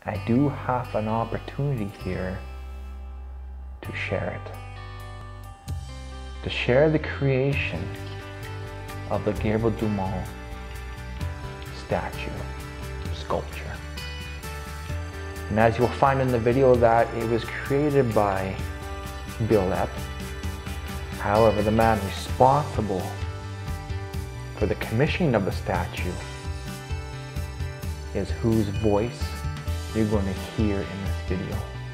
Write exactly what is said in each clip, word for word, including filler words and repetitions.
I do have an opportunity here to share it. To share the creation of the Gabriel Dumont statue, sculpture. And as you'll find in the video, that it was created by Bill Epp. However, the man responsible for the commissioning of the statue is whose voice you're going to hear in this video.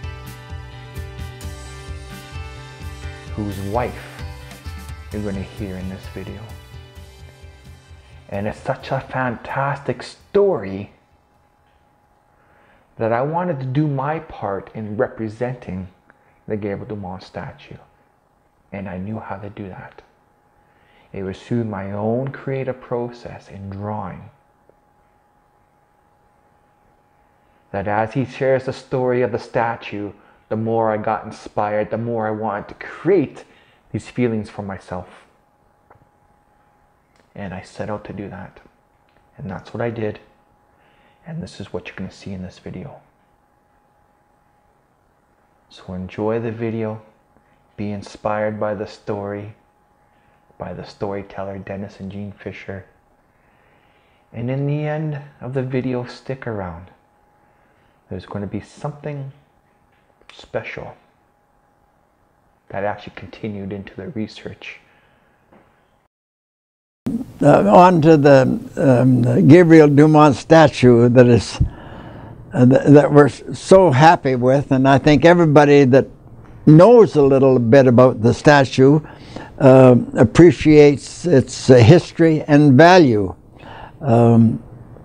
Whose wife you're going to hear in this video. And it's such a fantastic story that I wanted to do my part in representing the Gabriel Dumont statue. And I knew how to do that. It was through my own creative process in drawing. That as he shares the story of the statue, the more I got inspired, the more I wanted to create these feelings for myself. And I set out to do that. And that's what I did. And this is what you're going to see in this video. So enjoy the video. Be inspired by the story, by the storyteller Dennis and Jean Fisher. And in the end of the video, stick around. There's going to be something special that actually continued into the research. Uh, on to the, um, the Gabriel Dumont statue that is uh, th that we're so happy with, and I think everybody that knows a little bit about the statue uh, appreciates its uh, history and value. Um,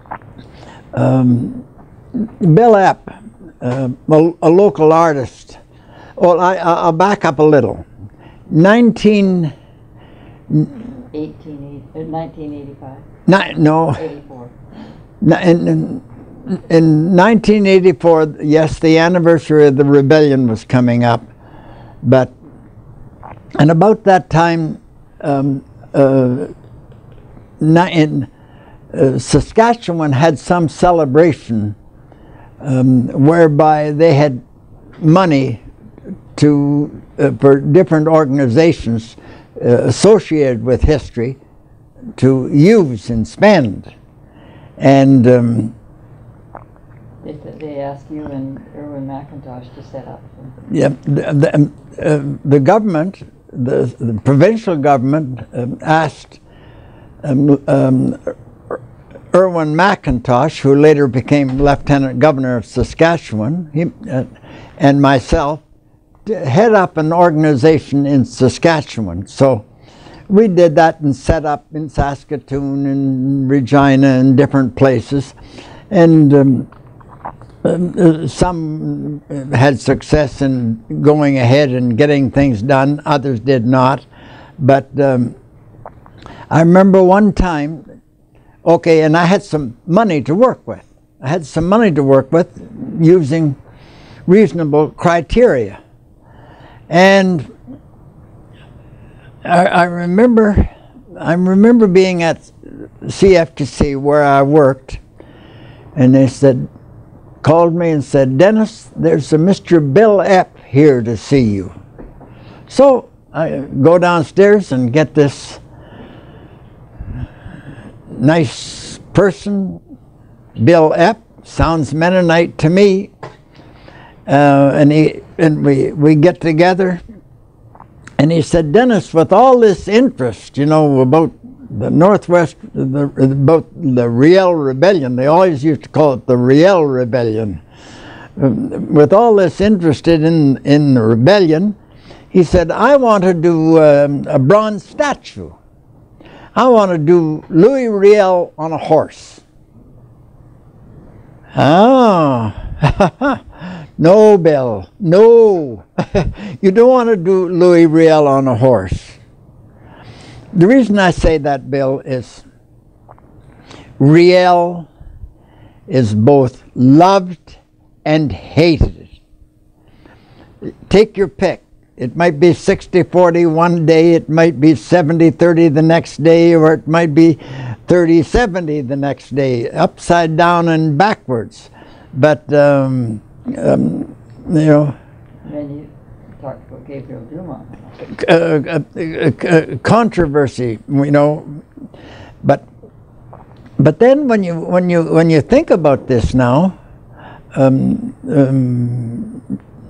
um, Bill Epp, uh, a, a local artist. Well, I, I'll back up a little. nineteen eighteen eighty, uh, nineteen eighty-five. Ni no. eighty-four. In, in, in nineteen eighty-four, yes, the anniversary of the rebellion was coming up, but and about that time, um, uh, in uh, Saskatchewan had some celebration um, whereby they had money to uh, for different organizations uh, associated with history to use and spend. And um, they, they asked you and Erwin McIntosh to set up. Yeah, the, the, uh, the government, the, the provincial government um, asked um, um, Erwin McIntosh, who later became Lieutenant Governor of Saskatchewan, he, uh, and myself, to head up an organization in Saskatchewan. So we did that and set up in Saskatoon and Regina and different places. And um, uh, some had success in going ahead and getting things done, others did not. But um, I remember one time, okay, and I had some money to work with. I had some money to work with using reasonable criteria. And I, I remember, I remember being at C F T C where I worked, and they said, called me and said, "Dennis, there's a Mister Bill Epp here to see you." So I go downstairs and get this nice person, Bill Epp, sounds Mennonite to me, uh, and he and we we get together. And he said, "Dennis, with all this interest, you know, about the Northwest, the, about the Riel Rebellion," they always used to call it the Riel Rebellion. Um, with all this interest in, in the rebellion, he said, "I want to do um, a bronze statue. I want to do Louis Riel on a horse." Oh, no, Bill, no. You don't want to do Louis Riel on a horse. The reason I say that, Bill, is Riel is both loved and hated. Take your pick. It might be sixty forty one day, it might be seventy thirty the next day, or it might be thirty seventy the next day, upside down and backwards. but um, um, you know, And then you talked about Gabriel Dumont. uh, uh, uh, controversy, you know, but but then when you when you when you think about this now, um, um,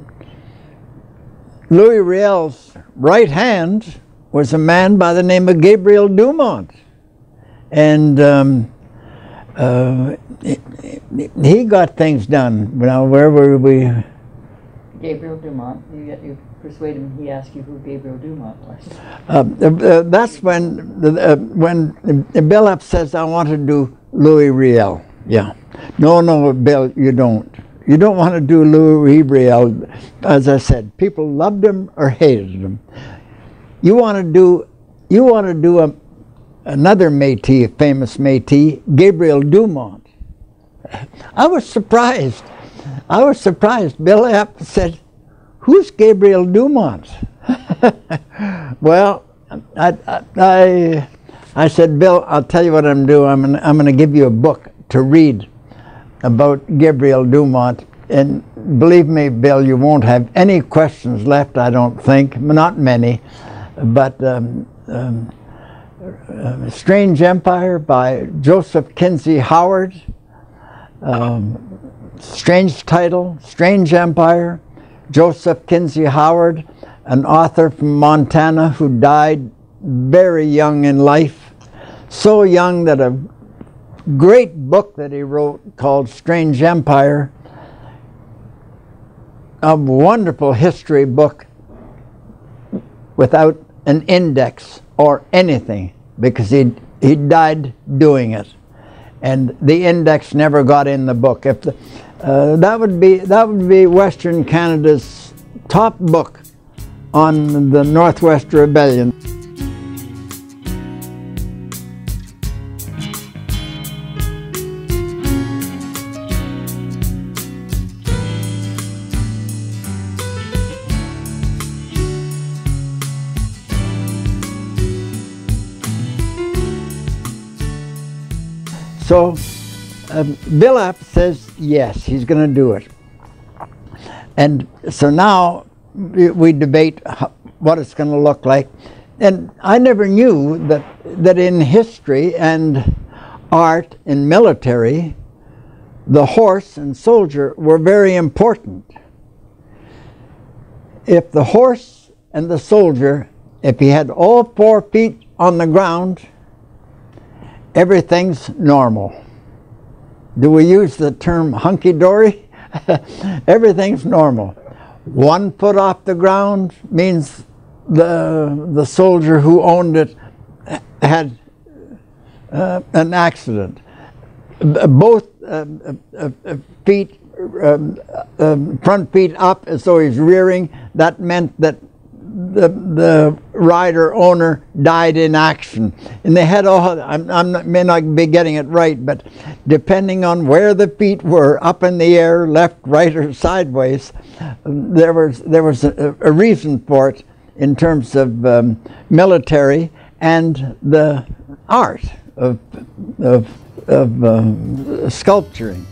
Louis Riel's right hand was a man by the name of Gabriel Dumont, and um, uh, he got things done. Now, where were we? Gabriel Dumont. You get you persuade him. He asked you who Gabriel Dumont was. Uh, uh, that's when uh, when Bill says, "I want to do Louis Riel." Yeah, no, no, Bill, you don't. You don't want to do Louis Riel. As I said, people loved him or hated him. You want to do, you want to do a, another Métis, a famous Métis, Gabriel Dumont. I was surprised. I was surprised. Bill Epp said, "Who's Gabriel Dumont?" Well, I, I, I said, "Bill, I'll tell you what I'm doing. I'm gonna, I'm going to give you a book to read about Gabriel Dumont, and believe me, Bill, you won't have any questions left, I don't think, not many, but um, um, uh, Strange Empire by Joseph Kinsey Howard, um, strange title, Strange Empire, Joseph Kinsey Howard, an author from Montana who died very young in life, so young that a great book that he wrote called Strange Empire, a wonderful history book without an index or anything, because he he died doing it, and the index never got in the book. If the, uh, that would be that would be Western Canada's top book on the Northwest Rebellion. So um, Bill Epp says yes, he's going to do it. And so now we, we debate how, what it's going to look like. And I never knew that, that in history and art and military, the horse and soldier were very important. If the horse and the soldier, if he had all four feet on the ground, everything's normal. Do we use the term hunky-dory? Everything's normal. One foot off the ground means the, the soldier who owned it had uh, an accident. Both uh, uh, uh, feet, uh, uh, front feet up as though he's rearing, that meant that The, the rider owner died in action. And they had all, I'm, I'm not, may not be getting it right, but depending on where the feet were, up in the air, left, right, or sideways, there was, there was a, a reason for it in terms of um, military and the art of, of, of um, sculpturing.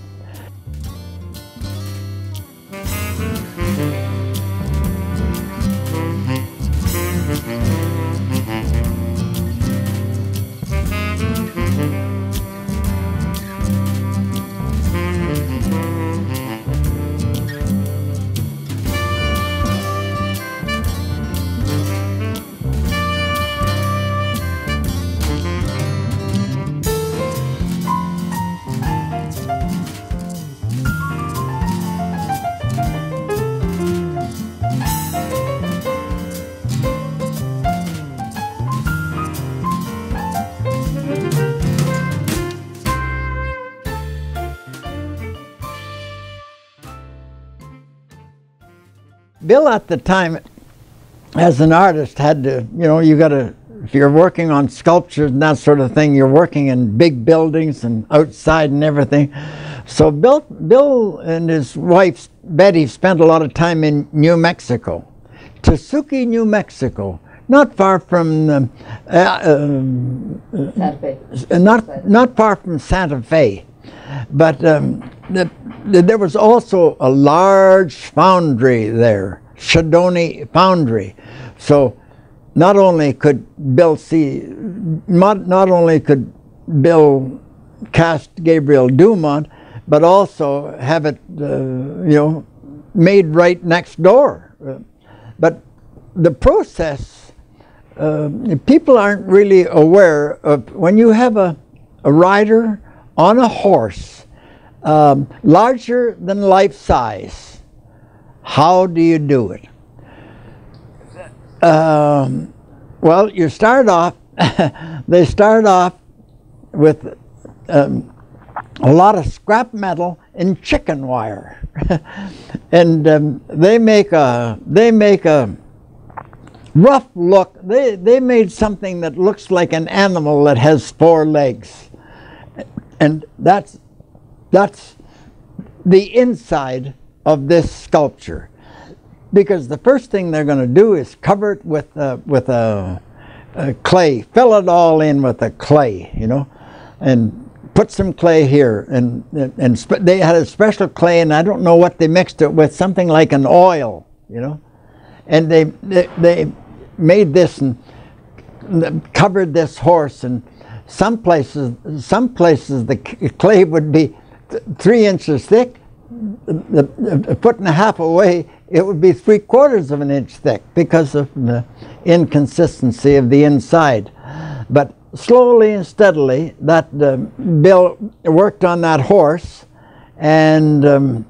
Bill at the time, as an artist, had to, you know, you got to, if you're working on sculptures and that sort of thing, you're working in big buildings and outside and everything. So Bill, Bill and his wife, Betty, spent a lot of time in New Mexico. Tesuque, New Mexico, not far from, uh, uh, Santa Fe. not, not far from Santa Fe. But um, the, the, there was also a large foundry there, Shadoni Foundry. So not only could Bill see, not, not only could Bill cast Gabriel Dumont, but also have it, uh, you know, made right next door. Uh, but the process, uh, people aren't really aware of when you have a, a rider on a horse, um, larger than life size. How do you do it? Um, well, you start off, they start off with um, a lot of scrap metal and chicken wire. And um, they make a, they make a rough look. They, they made something that looks like an animal that has four legs. And that's, that's the inside of this sculpture. Because the first thing they're going to do is cover it with, uh, with a, a clay, fill it all in with a clay, you know, and put some clay here. And, and, and sp they had a special clay, and I don't know what they mixed it with, something like an oil, you know. And they, they, they made this and covered this horse, and some places, some places the clay would be th three inches thick. A foot and a half away, it would be three quarters of an inch thick because of the inconsistency of the inside. But slowly and steadily, that uh, Bill worked on that horse, and um,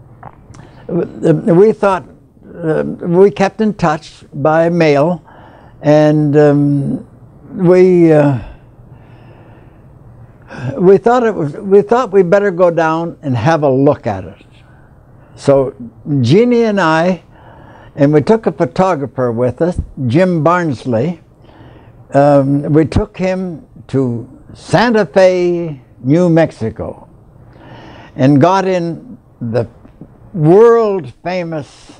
we thought, uh, we kept in touch by mail, and um, we uh, we thought it was we thought we'd better go down and have a look at it. So Jeannie and I, and we took a photographer with us, Jim Barnsley. Um, we took him to Santa Fe, New Mexico, and got in the world famous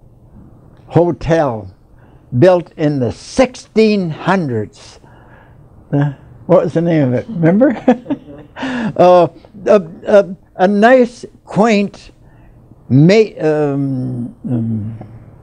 hotel built in the sixteen hundreds. Uh, what was the name of it? Remember? uh, a, a, a nice, quaint, ma um, um,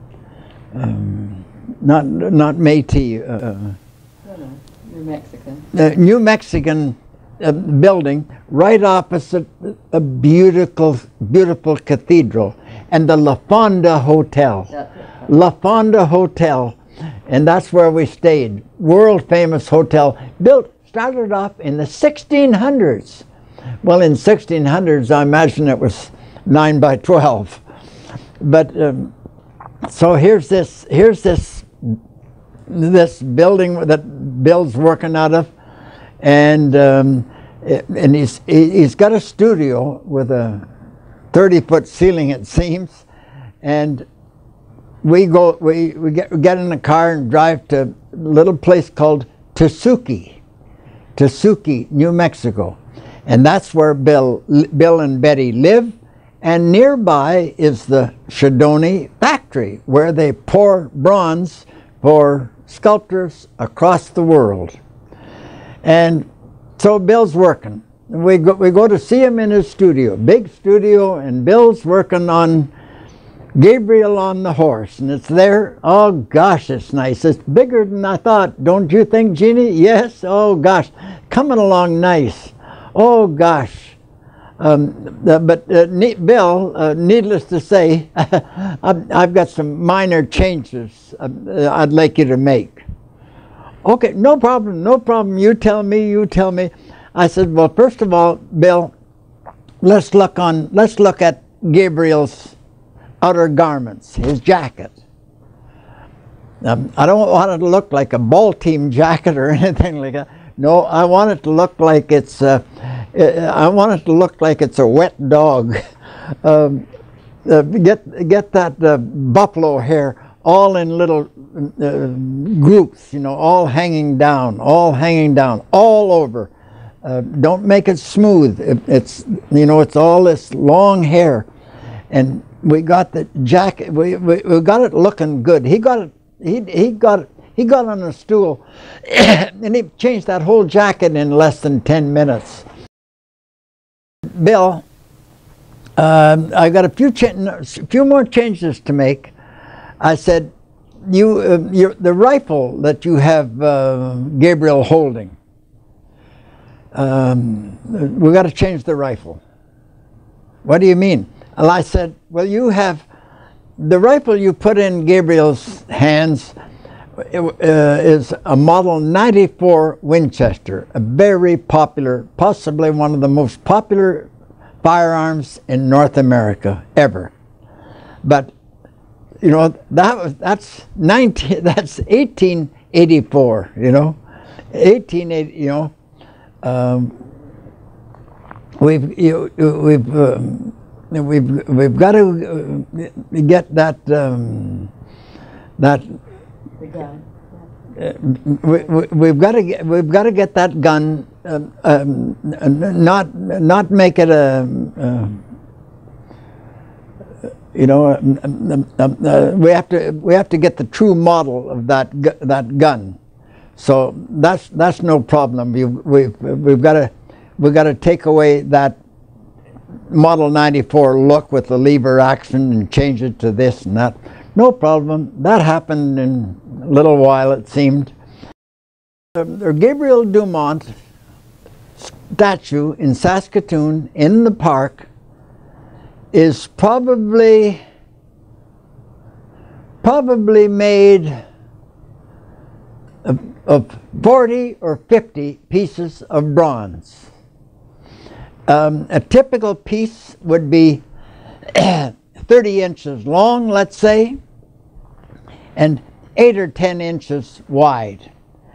um, not not Métis. Uh, New Mexican. Uh, New Mexican uh, building right opposite a beautiful, beautiful cathedral, and the La Fonda Hotel. La Fonda Hotel, and that's where we stayed. World famous hotel, built, started off in the sixteen hundreds. Well, in sixteen hundreds, I imagine it was nine by twelve. But um, so here's this, here's this. this building that Bill's working out of, and um, and he's he's got a studio with a thirty foot ceiling, it seems, and we go we we get we get in the car and drive to a little place called Tesuque, Tesuque, New Mexico, and that's where Bill Bill and Betty live, and nearby is the Shadoni factory where they pour bronze for sculptors across the world. And so Bill's working. We go, we go to see him in his studio, big studio, and Bill's working on Gabriel on the horse, and it's there. Oh gosh, it's nice. It's bigger than I thought. Don't you think, Jeannie? Yes. Oh gosh, coming along nice. Oh gosh. Um, uh, but uh, ne Bill, uh, needless to say, I've, I've got some minor changes uh, I'd like you to make. Okay, no problem, no problem. You tell me, you tell me. I said, well, first of all, Bill, let's look on. Let's look at Gabriel's outer garments, his jacket. Um, I don't want it to look like a ball team jacket or anything like that. No, I want it to look like it's. Uh, I want it to look like it's a wet dog. Um, uh, get get that uh, buffalo hair all in little uh, groups, you know, all hanging down, all hanging down, all over. Uh, don't make it smooth. It, it's you know, it's all this long hair, and we got the jacket. We we, we got it looking good. He got it. He he got it. He got on a stool, and he changed that whole jacket in less than ten minutes. Bill, uh, I got a few, a few more changes to make. I said, you, uh, you, the rifle that you have uh, Gabriel holding, um, we got to change the rifle. What do you mean? And I said, well, you have the rifle you put in Gabriel's hands uh, is a model ninety-four Winchester, a very popular, possibly one of the most popular firearms in North America ever. But you know, that was that's nineteen that's eighteen eighty-four, you know. eighteen eighty, you know. Um, we've you, we've um, we've we've got to uh, get that um, that The gun. uh, we, we, we've got to get we've got to get that gun uh, um, not not make it a uh, you know uh, uh, uh, we have to we have to get the true model of that gu that gun. So that's that's no problem. We've we've we've got to we've got to take away that model ninety-four look with the lever action and change it to this and that. No problem. That happened in a little while, it seemed. Uh, Gabriel Dumont Statue in Saskatoon in the park is probably probably made of, of forty or fifty pieces of bronze. Um, a typical piece would be thirty inches long, let's say, and eight or ten inches wide,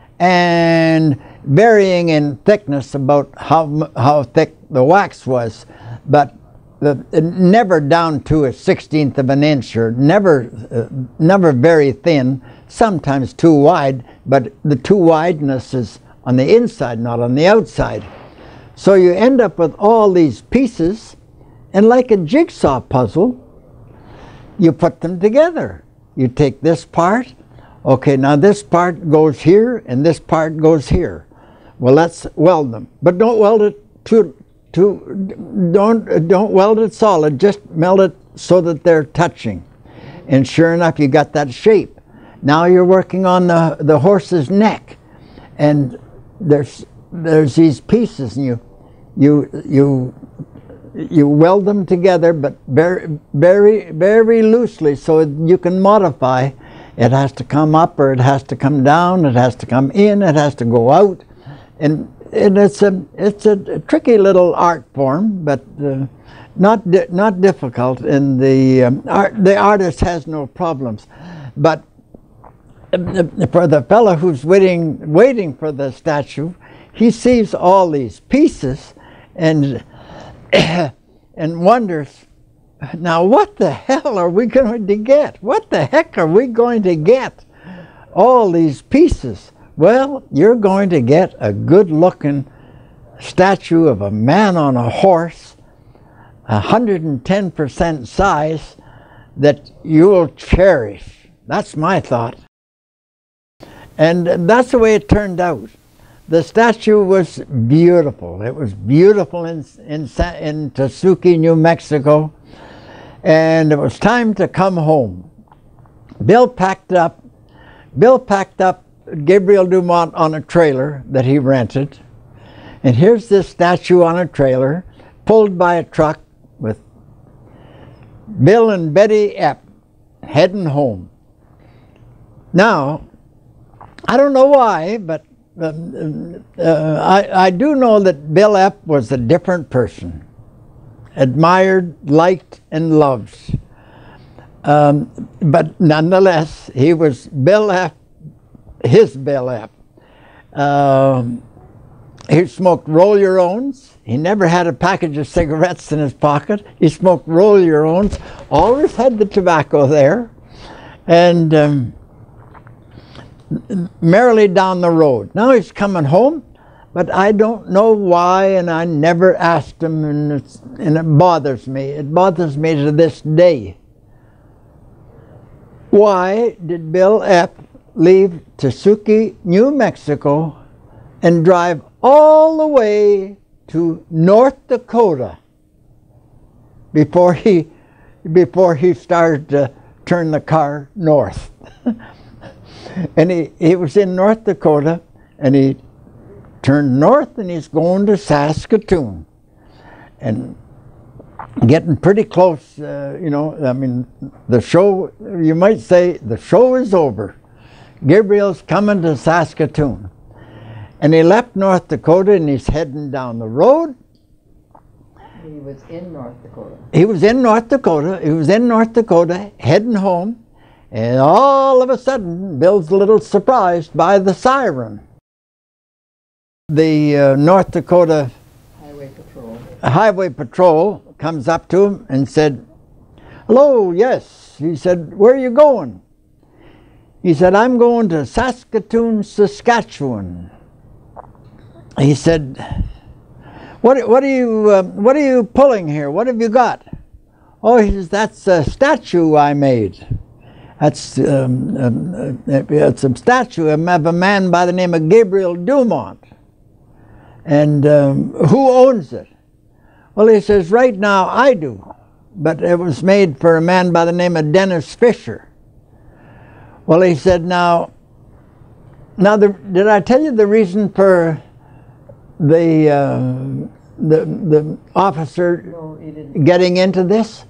and varying in thickness about how how thick the wax was, but the, never down to a sixteenth of an inch, or never uh, never very thin. Sometimes too wide, but the too wideness is on the inside, not on the outside. So you end up with all these pieces, and like a jigsaw puzzle, you put them together. You take this part, okay, now this part goes here, and this part goes here. Well, let's weld them, but don't weld it too, too, don't, don't weld it solid, just melt it so that they're touching. And sure enough, you got that shape. Now you're working on the, the horse's neck, and there's, there's these pieces, and you, you, you, you weld them together, but very, very, very loosely, so you can modify. It has to come up, or it has to come down, it has to come in, it has to go out, and, and it's a it's a tricky little art form, but uh, not di not difficult. And the um, art, the artist has no problems, but for the fellow who's waiting waiting for the statue, he sees all these pieces, and and wonders, now what the hell are we going to get? What the heck are we going to get? All these pieces. Well, you're going to get a good-looking statue of a man on a horse, one hundred ten percent size, that you'll cherish. That's my thought. And that's the way it turned out. The statue was beautiful. It was beautiful in, in, in Tesuque, New Mexico. And it was time to come home. Bill packed up, Bill packed up Gabriel Dumont on a trailer that he rented. And here's this statue on a trailer, pulled by a truck with Bill and Betty Epp heading home. Now, I don't know why, but um, uh, I, I do know that Bill Epp was a different person. Admired, liked, and loved. Um, but nonetheless, he was Bill Epp, his Bill Epp. Um, he smoked roll-your-owns. He never had a package of cigarettes in his pocket. He smoked roll-your-owns, always had the tobacco there, and um, merrily down the road. Now he's coming home, but I don't know why, and I never asked him, and, it's, and it bothers me. It bothers me to this day. Why did Bill Epp leave Tesuque, New Mexico, and drive all the way to North Dakota before he before he started to turn the car north. And he, he was in North Dakota, and he turned north, and he's going to Saskatoon. And getting pretty close, uh, you know, I mean, the show, you might say, the show is over. Gabriel's coming to Saskatoon. And he left North Dakota, and he's heading down the road. He was in North Dakota. He was in North Dakota. He was in North Dakota, heading home. And all of a sudden, Bill's a little surprised by the siren. The uh, North Dakota Highway Patrol. Highway Patrol comes up to him and said, "Hello, yes." He said, "Where are you going?" He said, "I'm going to Saskatoon, Saskatchewan." He said, What, what are you uh, what are you pulling here? What have you got?" "Oh," he says, "that's a statue I made. That's um, um, it's a statue of a man by the name of Gabriel Dumont. And um, who owns it?" "Well," he says, "right now I do, but it was made for a man by the name of Dennis Fisher." Well, he said, now, now the, did I tell you the reason for the uh, the the officer No, he didn't. getting into this?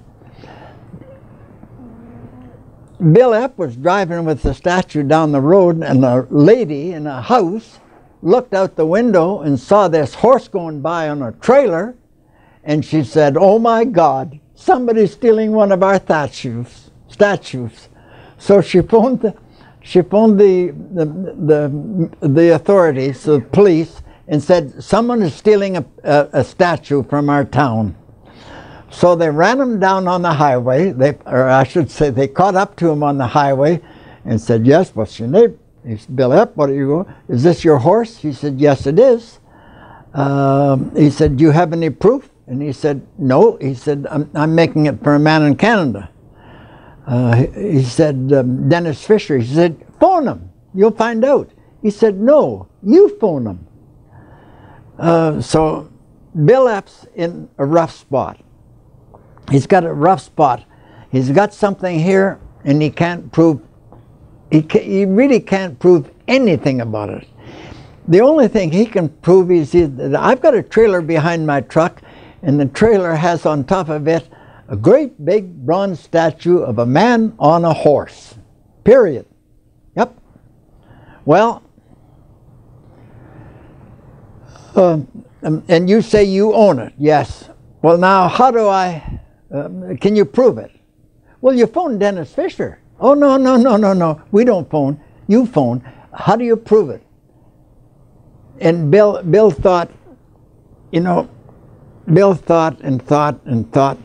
Bill Epp was driving with the statue down the road, and a lady in a house looked out the window and saw this horse going by on a trailer, and she said, "Oh my God, somebody's stealing one of our statues." statues. So she phoned the, she phoned the, the, the, the authorities, the police, and said, "Someone is stealing a, a, a statue from our town." So they ran him down on the highway, they, or I should say they caught up to him on the highway and said, "Yes, what's your name?" He said, "Bill Epp, what are you going? Is this your horse?" He said, "Yes, it is." Um, he said, "Do you have any proof?" And he said, "No." He said, I'm, I'm making it for a man in Canada." Uh, he, he said, um, "Dennis Fisher." He said, "Phone him, you'll find out." He said, "No, you phone him." Uh, so Bill Epp's in a rough spot. He's got a rough spot. He's got something here, and he can't prove, he, ca he really can't prove anything about it. The only thing he can prove is that I've got a trailer behind my truck, and the trailer has on top of it a great big bronze statue of a man on a horse. Period. Yep. Well, uh, and you say you own it. Yes. Well, now, how do I, uh, can you prove it? Well, you phone Dennis Fisher. Oh, no, no, no, no, no. We don't phone. You phone. How do you prove it? And Bill, Bill thought, you know, Bill thought and thought and thought.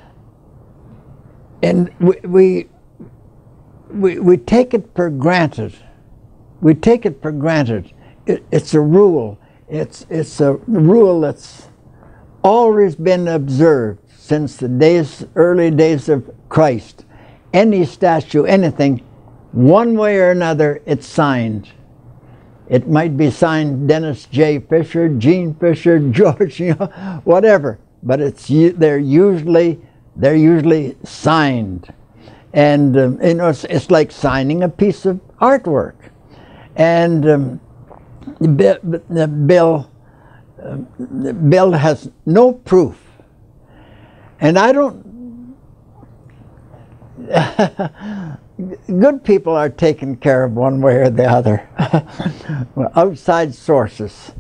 And we, we, we, we take it for granted. We take it for granted. It, it's a rule. It's, it's a rule that's always been observed since the days, early days of Christ. Any statue, anything, one way or another, it's signed. It might be signed Dennis J. Fisher, Gene Fisher, George, you know, whatever. But it's they're usually they're usually signed, and um, you know it's, it's like signing a piece of artwork. And um, Bill, Bill, uh, Bill has no proof, and I don't. Good people are taken care of one way or the other. Well, outside sources.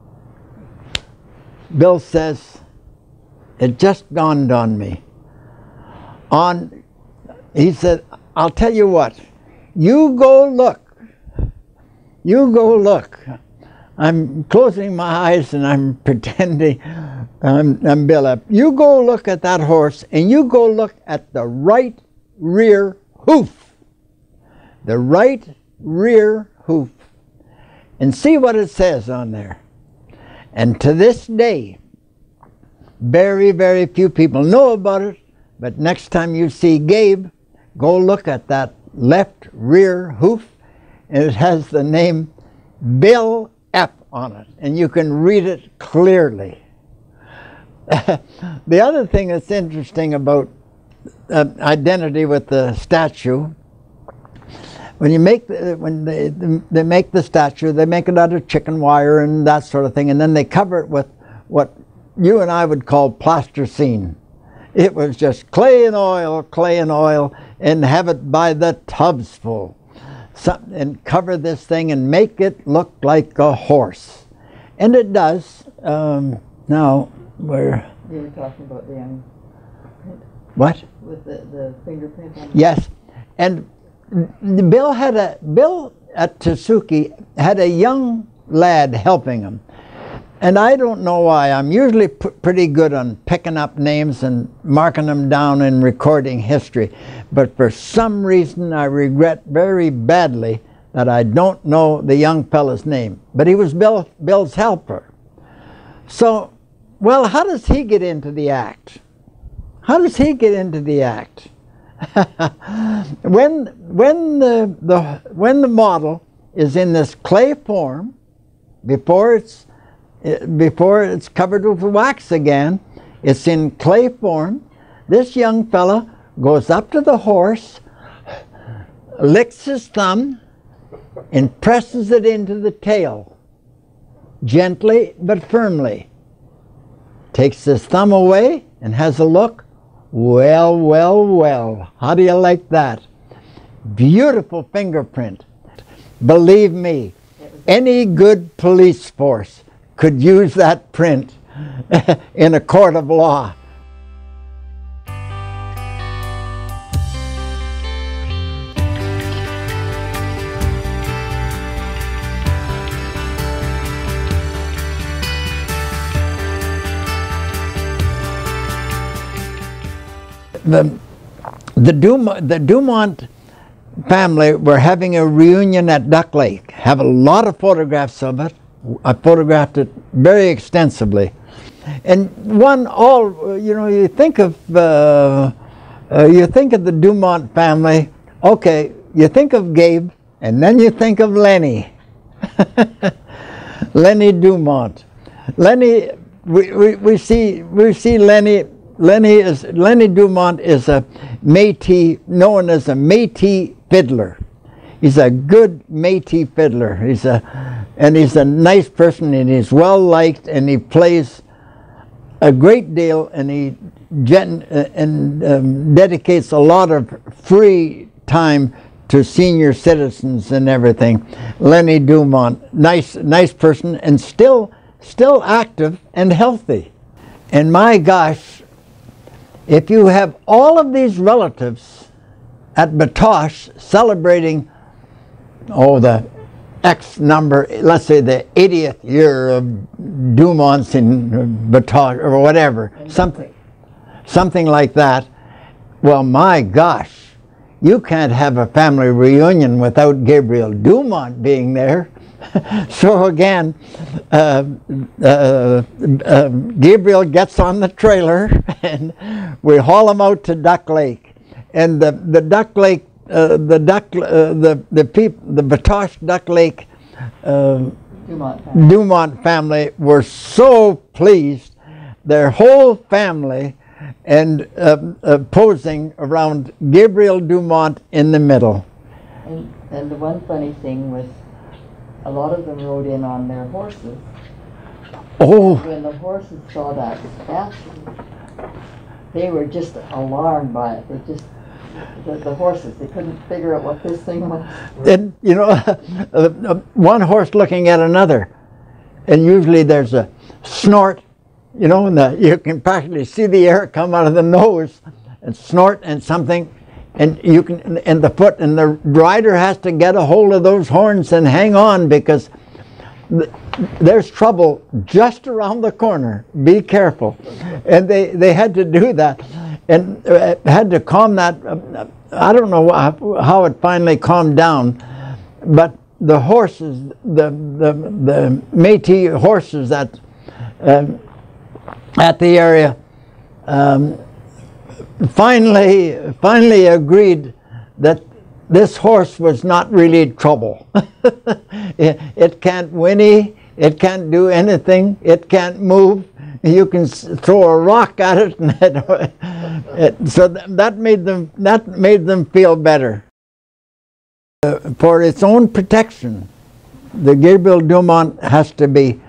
Bill says, it just dawned on me. On, he said, I'll tell you what, you go look. You go look. I'm closing my eyes and I'm pretending I'm, I'm Bill Epp. You go look at that horse, and you go look at the right rear hoof. The right rear hoof, and see what it says on there. And to this day, very, very few people know about it, but next time you see Gabe, go look at that left rear hoof, and it has the name Bill Epp on it, and you can read it clearly. the other thing that's interesting about uh, identity with the statue, when you make the, when they they make the statue, they make it out of chicken wire and that sort of thing, and then they cover it with what you and I would call plasticine. It was just clay and oil, clay and oil, and have it by the tubs full. So, and cover this thing and make it look like a horse. And it does. Um, now, where... You were talking about the young print? What? With the, the fingerprint on it? Yes. And Bill had a, Bill at Tsuki had a young lad helping him. And I don't know why. I'm usually p pretty good on picking up names and marking them down and recording history. But for some reason, I regret very badly that I don't know the young fella's name. But he was Bill, Bill's helper. So, well, how does he get into the act? How does he get into the act? when when the, the, when the model is in this clay form, before it's before it's covered with wax again, it's in clay form. This young fella goes up to the horse, licks his thumb, and presses it into the tail, gently but firmly. Takes his thumb away and has a look. Well, well, well, how do you like that? Beautiful fingerprint. Believe me, any good police force could use that print in a court of law. The, the, Dumont, the Dumont family were having a reunion at Duck Lake. Have a lot of photographs of it. I photographed it very extensively. And one, all, you know, you think of, uh, uh, you think of the Dumont family, okay, you think of Gabe, and then you think of Lenny. Lenny Dumont. Lenny, we, we, we see, we see Lenny, Lenny is, Lenny Dumont is a Métis, known as a Métis fiddler. He's a good Métis fiddler. He's a, and he's a nice person, and he's well liked, and he plays a great deal, and he gen, uh, and um, dedicates a lot of free time to senior citizens and everything. Lenny Dumont, nice, nice person, and still, still active and healthy. And my gosh, if you have all of these relatives at Batoche celebrating, oh, the X number, let's say the eightieth year of Dumont's in Batoche or whatever, something, something like that. Well, my gosh, you can't have a family reunion without Gabriel Dumont being there. So again, uh, uh, uh, Gabriel gets on the trailer and we haul him out to Duck Lake. And the, the Duck Lake, uh, the Duck, uh, the the peop, the Batoche Duck Lake uh, Dumont family. Dumont family were so pleased. Their whole family and uh, uh, posing around Gabriel Dumont in the middle. And, and the one funny thing was, a lot of them rode in on their horses. Oh. When the horses saw that statue, they were just alarmed by it. They just, the, the horses, they couldn't figure out what this thing was. And, you know, one horse looking at another, and usually there's a snort, you know, and the, you can practically see the air come out of the nose and snort and something, and you can, and the foot, and the rider has to get a hold of those horns and hang on, because th there's trouble just around the corner. Be careful. And they, they had to do that, and uh, had to calm that. Uh, I don't know how, how it finally calmed down, but the horses, the, the, the Métis horses that um, at the area, um, finally finally agreed that this horse was not really trouble. it, it can't whinny, It can't do anything. It can't move. You can throw a rock at it, and it, it, so that made them that made them feel better. Uh, for its own protection, the Gabriel Dumont has to be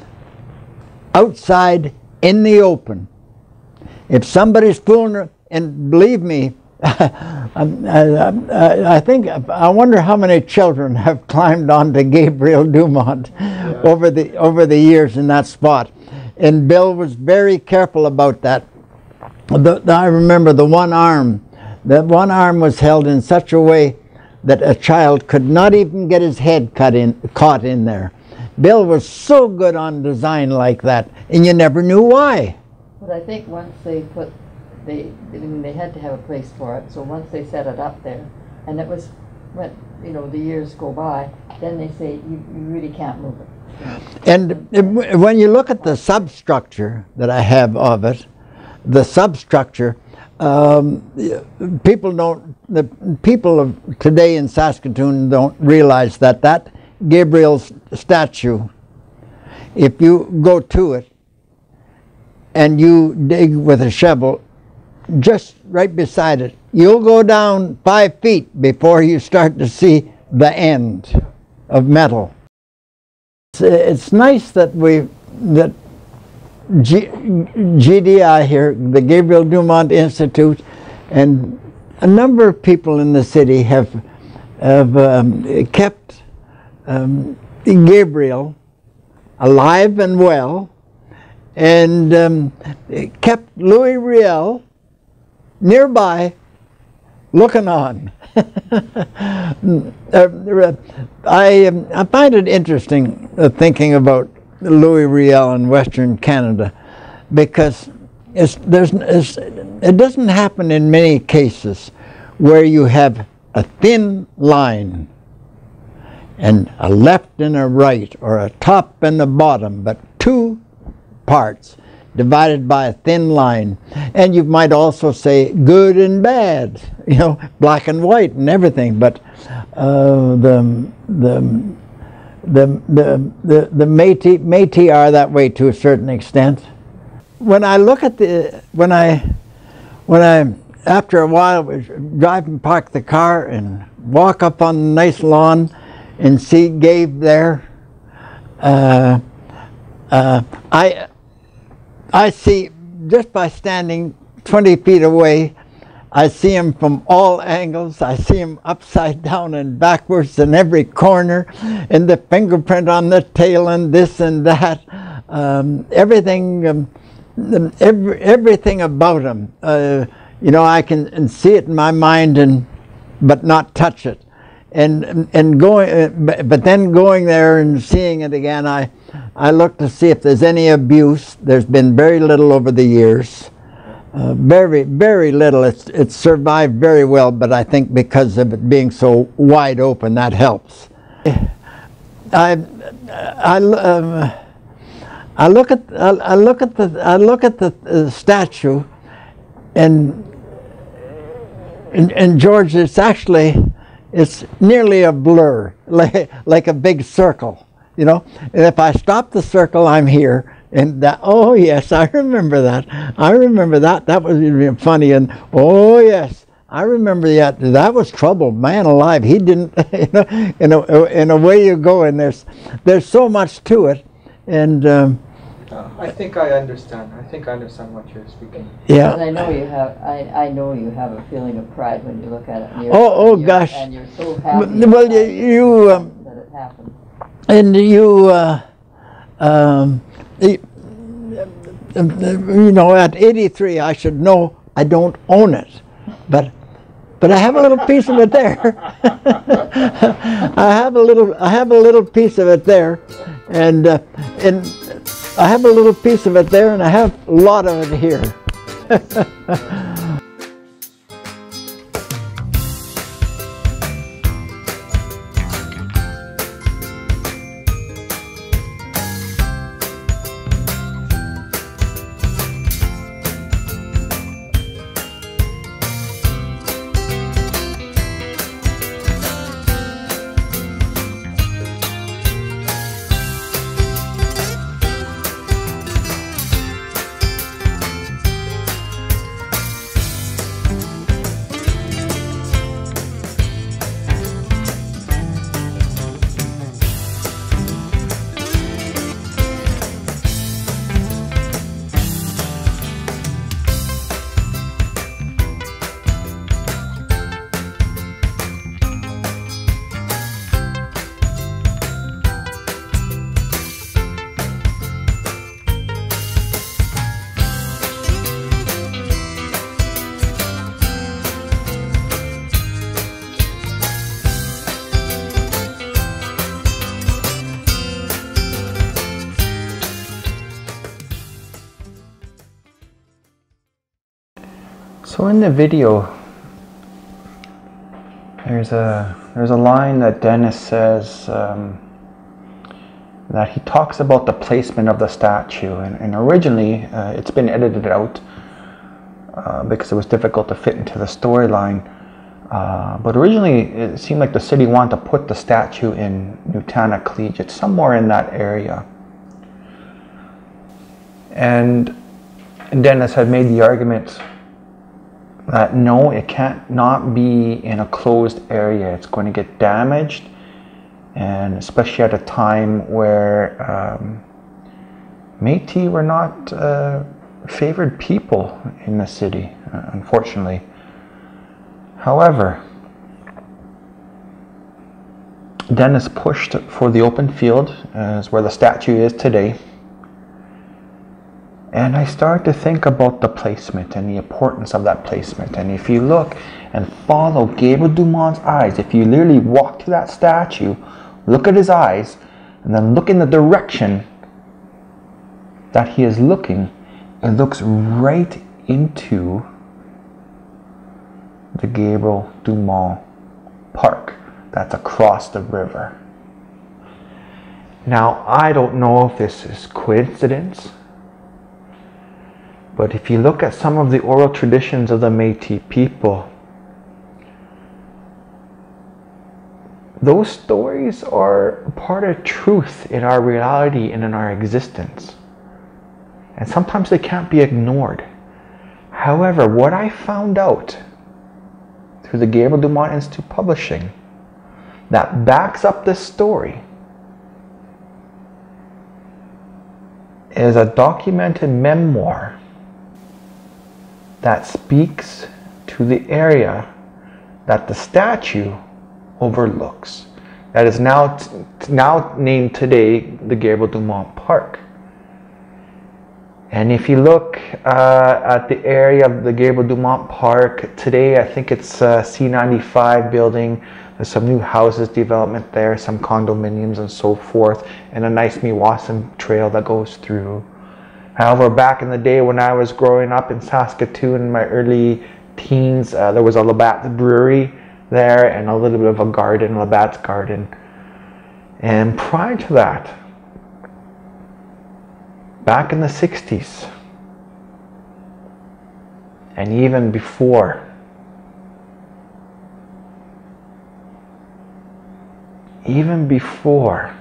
outside in the open. If somebody's fooling, and believe me, I, I, I think I wonder how many children have climbed onto Gabriel Dumont yeah. over the over the years in that spot. And Bill was very careful about that. The, the, I remember the one arm, that one arm was held in such a way that a child could not even get his head cut in, caught in there. Bill was so good on design like that, and you never knew why. But I think once they put, they, I mean, they had to have a place for it, so once they set it up there, and it was, when, you know, the years go by, then they say, you, you really can't move it. And when you look at the substructure that I have of it, the substructure, um, people don't, the people of today in Saskatoon don't realize that that Gabriel's statue, if you go to it and you dig with a shovel just right beside it, you'll go down five feet before you start to see the end of metal. It's nice that we, that G, GDI here, the Gabriel Dumont Institute, and a number of people in the city have, have um, kept um, Gabriel alive and well, and um, kept Louis Riel nearby looking on. uh, I, um, I find it interesting uh, thinking about Louis Riel in Western Canada, because it's, there's, it's, it doesn't happen in many cases where you have a thin line and a left and a right, or a top and a bottom, but two parts divided by a thin line. And you might also say good and bad, you know, black and white and everything, but uh, the, the, the, the, the, the Métis, Métis are that way to a certain extent. When I look at the, when I, when I, after a while, drive and park the car and walk up on the nice lawn and see Gabe there, uh, uh, I, I see, just by standing twenty feet away, I see him from all angles. I see him upside down and backwards in every corner, and the fingerprint on the tail and this and that. Um, everything, um, every, everything about him. Uh, you know, I can see it in my mind, and but not touch it. And and going, but then going there and seeing it again, I. I look to see if there's any abuse. There's been very little over the years. Uh, very, very little. It's, it's survived very well, but I think because of it being so wide open, that helps. I, I, um, I look at, I, I look at the, I look at the uh, statue, and, and, and George, it's actually, it's nearly a blur, like, like a big circle. You know, and if I stop the circle, I'm here. And that, oh yes, I remember that. I remember that. That was funny. And oh yes, I remember that. That was trouble, man alive. He didn't, you know, in a, in a way you go, and there's, there's so much to it. And um, uh, I think I understand. I think I understand what you're speaking. Yeah. And I know you have. I, I know you have a feeling of pride when you look at it. And you're, oh oh and you're, gosh. And you're so happy. Well, you, you um, that it happened. And you, uh, um, you, you know, at eighty-three, I should know I don't own it, but but I have a little piece of it there. I have a little, I have a little piece of it there, and uh, and I have a little piece of it there, and I have a lot of it here. So in the video, there's a there's a line that Dennis says um, that he talks about the placement of the statue, and, and originally uh, it's been edited out uh, because it was difficult to fit into the storyline. Uh, but originally it seemed like the city wanted to put the statue in Nutana Collegiate, somewhere in that area. And Dennis had made the argument that no, it can't not be in a closed area. It's going to get damaged, and especially at a time where um, Métis were not uh, favored people in the city, uh, unfortunately. However, Dennis pushed for the open field, as where the statue is today. And I started to think about the placement and the importance of that placement. And if you look and follow Gabriel Dumont's eyes, if you literally walk to that statue, look at his eyes, and then look in the direction that he is looking, it looks right into the Gabriel Dumont Park that's across the river. Now, I don't know if this is coincidence, but if you look at some of the oral traditions of the Métis people, those stories are part of truth in our reality and in our existence. And sometimes they can't be ignored. However, what I found out through the Gabriel Dumont Institute publishing that backs up this story is a documented memoir that speaks to the area that the statue overlooks. That is now, now named today the Gabriel Dumont Park. And if you look uh, at the area of the Gabriel Dumont Park today, I think it's uh, C ninety-five building. There's some new houses development there, some condominiums and so forth, and a nice Meewasin trail that goes through. However, back in the day when I was growing up in Saskatoon in my early teens, uh, there was a Labatt's Brewery there and a little bit of a garden, Labatt's Garden. And prior to that, back in the sixties, and even before, even before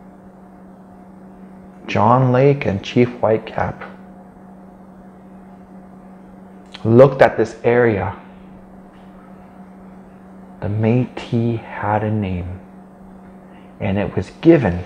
John Lake and Chief Whitecap looked at this area, the Métis had a name, and it was given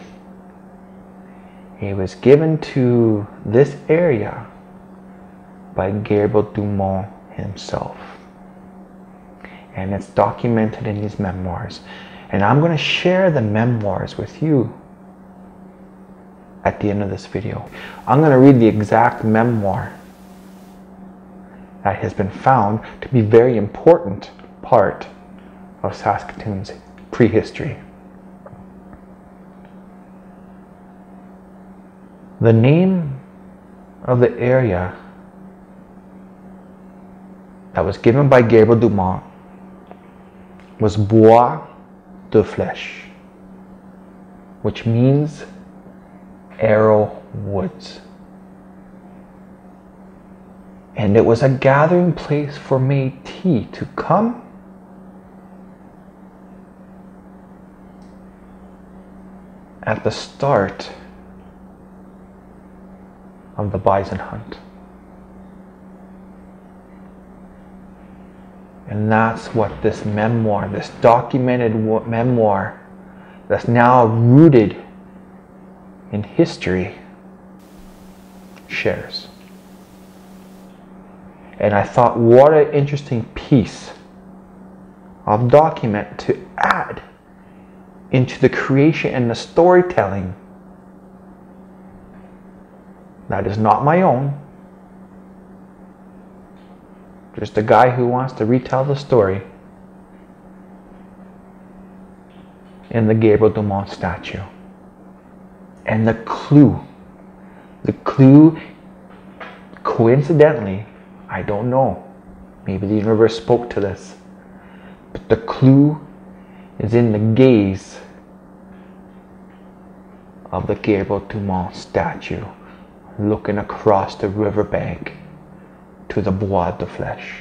It was given to this area by Gabriel Dumont himself. And it's documented in his memoirs. And I'm going to share the memoirs with you at the end of this video. I'm going to read the exact memoir that has been found to be a very important part of Saskatoon's prehistory. The name of the area that was given by Gabriel Dumont was Bois de Flèche, which means arrow woods. And it was a gathering place for Métis to come at the start of the bison hunt. And that's what this memoir, this documented memoir that's now rooted in history, shares. And I thought, what an interesting piece of document to add into the creation and the storytelling that is not my own. Just a guy who wants to retell the story in the Gabriel Dumont statue. And the clue, the clue, coincidentally, I don't know, Maybe the universe spoke to this. But the clue is in the gaze of the Gabriel Dumont statue looking across the riverbank to the Bois de Flèche.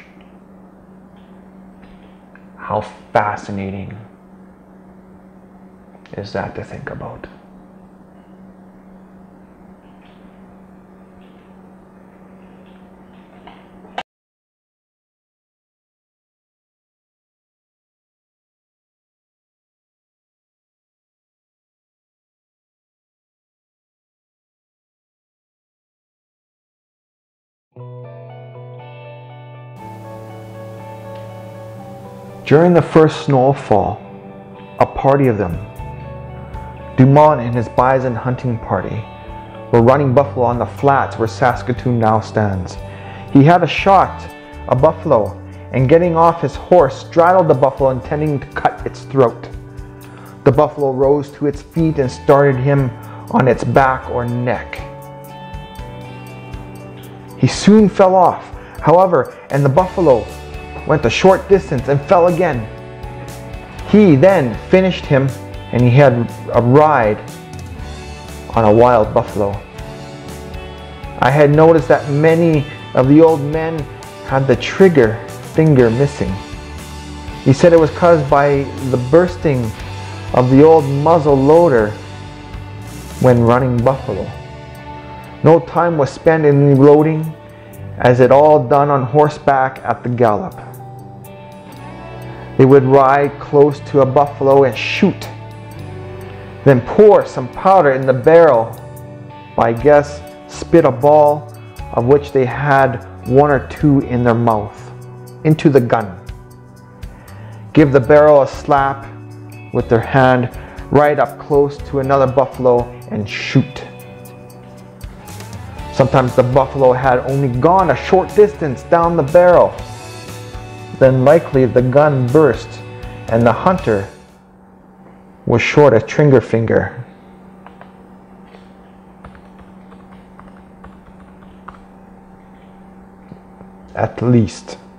How fascinating is that to think about? During the first snowfall, a party of them, Dumont and his bison hunting party, were running buffalo on the flats where Saskatoon now stands. He had a shot a buffalo and, getting off his horse, straddled the buffalo, intending to cut its throat. The buffalo rose to its feet and started him on its back or neck. He soon fell off, however, and the buffalo went a short distance and fell again. He then finished him, and he had a ride on a wild buffalo. I had noticed that many of the old men had the trigger finger missing. He said it was caused by the bursting of the old muzzle loader when running buffalo. No time was spent in reloading, as it all done on horseback at the gallop. They would ride close to a buffalo and shoot, then pour some powder in the barrel. By guess, spit a ball, of which they had one or two in their mouth, into the gun. Give the barrel a slap with their hand, ride up close to another buffalo and shoot. Sometimes the buffalo had only gone a short distance down the barrel. Then likely the gun burst and the hunter was short a trigger finger. At least.